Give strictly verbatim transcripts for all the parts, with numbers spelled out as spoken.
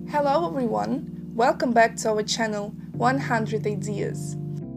Hello everyone, welcome back to our channel one hundred Ideas.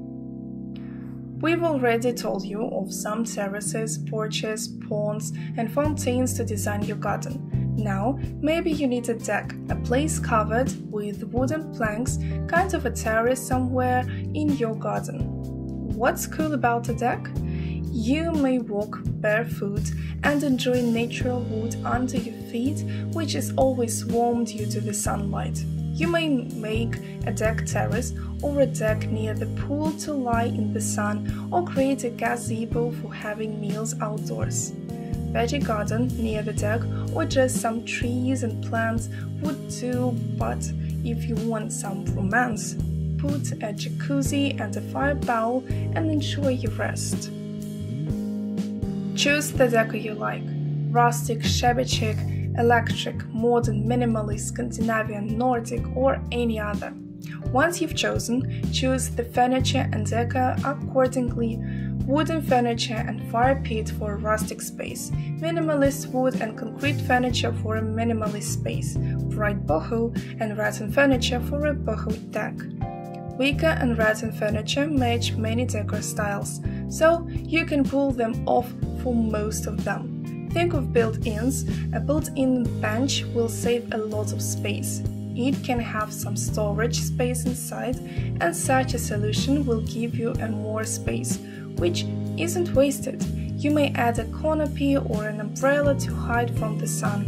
We've already told you of some terraces, porches, ponds and fountains to design your garden. Now, maybe you need a deck, a place covered with wooden planks, kind of a terrace somewhere in your garden. What's cool about a deck? You may walk barefoot and enjoy natural wood under your feet, which is always warm due to the sunlight. You may make a deck terrace or a deck near the pool to lie in the sun, or create a gazebo for having meals outdoors. Veggie garden near the deck or just some trees and plants would do, but if you want some romance, put a jacuzzi and a fire bowl and enjoy your rest. Choose the decor you like: rustic, shabby chic, electric, modern, minimalist, Scandinavian, Nordic or any other. Once you've chosen, choose the furniture and decor accordingly: wooden furniture and fire pit for a rustic space, minimalist wood and concrete furniture for a minimalist space, bright boho and rattan furniture for a boho deck. Wicker and rattan furniture match many decor styles, so you can pull them off for most of them. Think of built-ins. A built-in bench will save a lot of space. It can have some storage space inside, and such a solution will give you a more space, which isn't wasted. You may add a canopy or an umbrella to hide from the sun.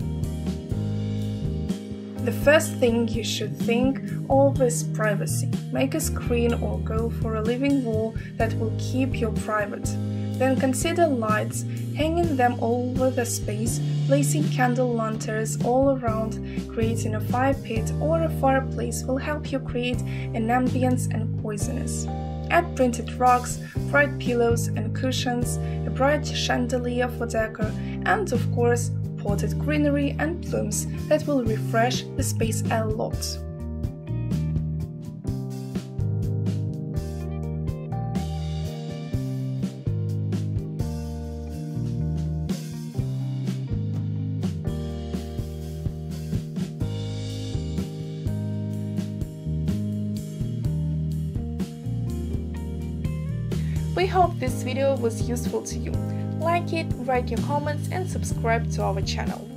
The first thing you should think of is privacy. Make a screen or go for a living wall that will keep you private. Then consider lights, hanging them all over the space, placing candle lanterns all around, creating a fire pit or a fireplace will help you create an ambience and coziness. Add printed rugs, bright pillows and cushions, a bright chandelier for decor, and of course, potted greenery and blooms that will refresh the space a lot. We hope this video was useful to you. Like it, write your comments and subscribe to our channel.